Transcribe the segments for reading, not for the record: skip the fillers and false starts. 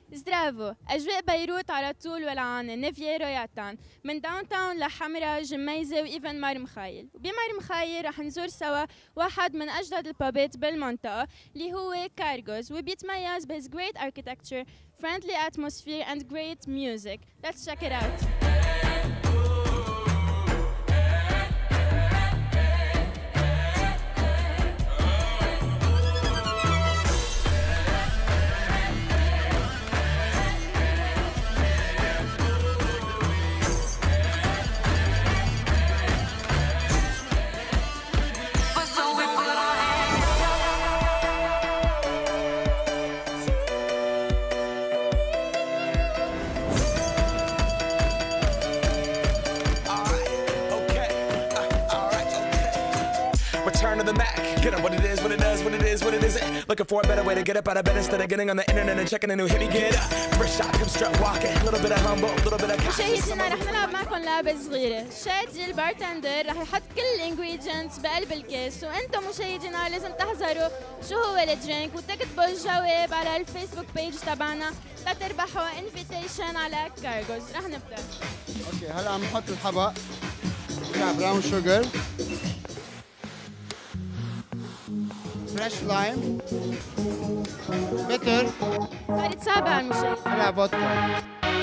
زدرافو، أجواء بيروت على طول والعانة، نيفييرو ياتان، من داون تاون لحمرا جميزة وإيفن مار مخايل، وبمار مخايل رح نزور سوا واحد من أجدد البابات بالمنطقة اللي هو كارغوز، وبيتميز ب his great architecture, friendly atmosphere and great music. Let's check it out. Return to the Mac. Get up what it is, what it does, what it is, what it isn't. Looking for a better way to get up out of bed instead of getting on the internet and checking a new hit. Me get up, first shot, come strut walking. A little bit of humble, a little bit of مشاهدينا رح نلعب معكم لعبة صغيرة. شادي البارتندر رح يحط كل الانجريدينتس بقلب الكاس، وانتم مشاهدينا لازم تحذروا شو هو الدرينك وتكتبوا الجواب على الفيسبوك بيج تبعنا لتربحوا انفيتيشن على كارغوز. رح نبدأ. اوكي هلا عم نحط الحبق تبع براون شوجر، فريش لايم، بيتر، صارت صعبة على المشاهد. هلا فودكا.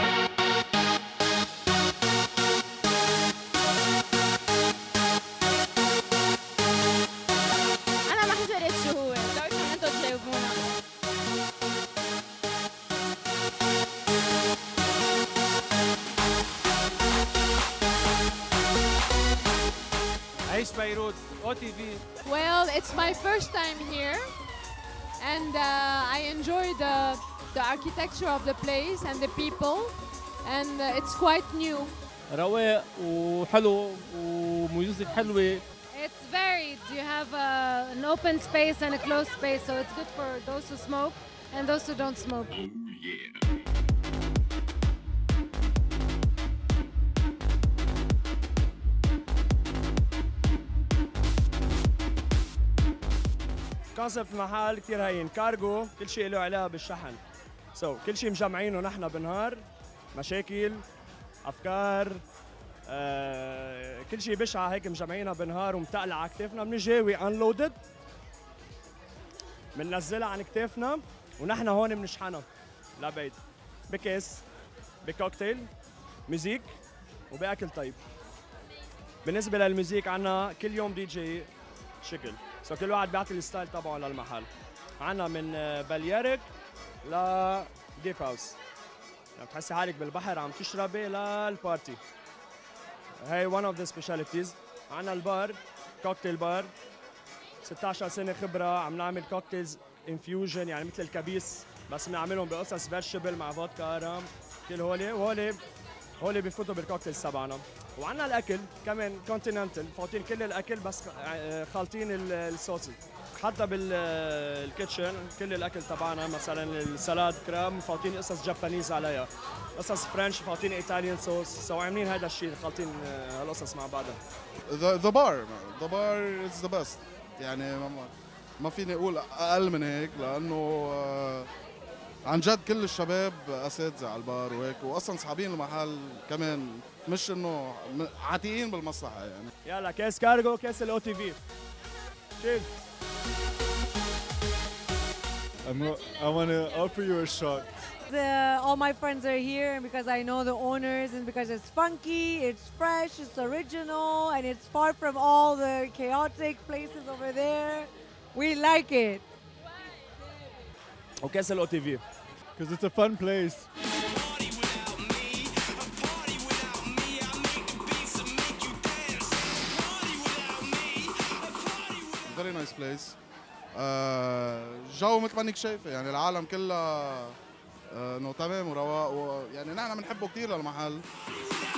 أنا ما حجرت شو هو، بدوركم انتم تجاوبونا. عيش بيروت OTV. Well, it's my first time here, and I enjoy the architecture of the place and the people, and it's quite new. رواق وحلو وميوزك حلوة. It's varied. You have an open space and a closed space, so it's good for those who smoke and those who don't smoke. كونسبت المحل كثير هين، كارغو كل شيء له علاقة بالشحن. كل شيء مجمعينه نحن بنهار، مشاكل، أفكار، كل شيء بشعة هيك مجمعينها بنهار ومتقلة على كتافنا، بنجاوي انلودد، بننزلها عن كتافنا ونحن هون بنشحنها لبعيد بكيس، بكوكتيل، ميوزيك وبأكل طيب. بالنسبة للميوزيك عنا كل يوم دي جي شكل، كل واحد بيعطي الستايل تبعه للمحل. عنا من باليرك ل ديب هاوس، يعني بتحسي حالك بالبحر عم تشربي للبارتي. هي one of the specialties. عنا البار، كوكتيل بار، 16 سنة خبرة، عم نعمل كوكتيلز انفيوجن يعني مثل الكبيس، بس بنعملهم بقصص فيرشبل مع فودكا رام، كل هولي بفوتوا بالكوكتيلز تبعنا. وعنا الاكل كمان كونتيننتال، فوتين كل الاكل بس خالطين الصوص. حتى بالكيتشن كل الاكل تبعنا مثلا السلاد كرام فوتين قصص جابانيز عليها، قصص فرنش فوتين ايطاليان صوص، عاملين هذا الشيء خالطين هالقصص مع بعضها. The bar is the best، يعني ما فيني اقول اقل من هيك، لانه عن جد كل الشباب اساتذه على البار وهيك، واصلا صحابين المحل كمان، مش انه عاتقين بالمصلحه يعني. يلا كاس كارغو، كاس الOTV. شيل. I want to offer you a shot. All my friends are here because I know the owners and because it's funky, it's fresh, it's original, and it's far from all the chaotic places over there. We like it. وكاس الOTV. Because it's a fun place. Very nice place. جو مثل ما انك شايفه، يعني العالم كلها انه تمام ورواق، يعني نحن بنحبه كثير للمحل.